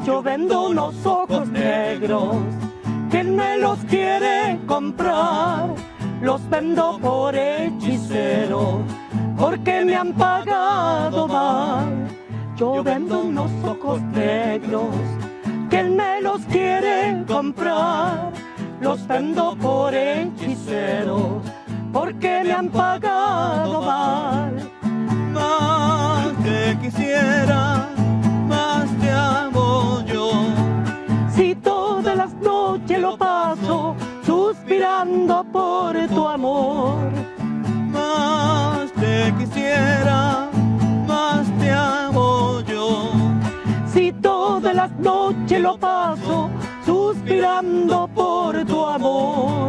Yo vendo unos ojos negros, ¿quién me los quiere comprar? Los vendo por hechicero, porque me han pagado mal. Yo vendo unos ojos negros, ¿quién me los quiere comprar? Los vendo por hechicero, porque me han pagado mal. Más te quisiera, más te amo yo. Si todas las noches lo paso suspirando por tu amor. Más te quisiera, más te amo yo. Si todas las noches lo paso suspirando por tu amor.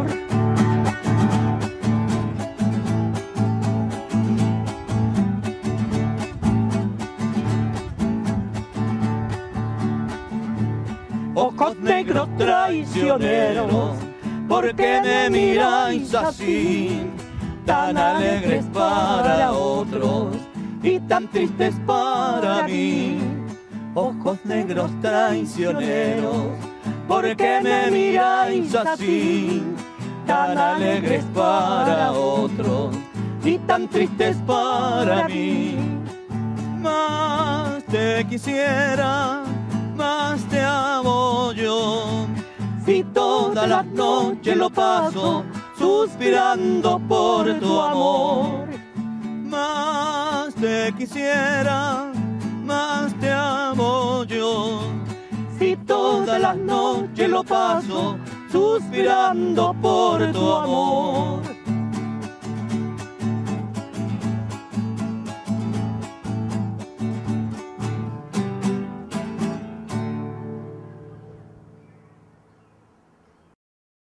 Ojos negros traicioneros, ¿por qué me miráis así? Tan alegres para otros y tan tristes para mí. Ojos negros traicioneros, ¿por qué me miráis así? tan alegres para otros y tan tristes para mí. Más te quisiera, más te amo yo. Si todas las noches lo paso suspirando por tu amor. Más te quisiera, más te amo yo. Si todas las noches lo paso suspirando por tu amor.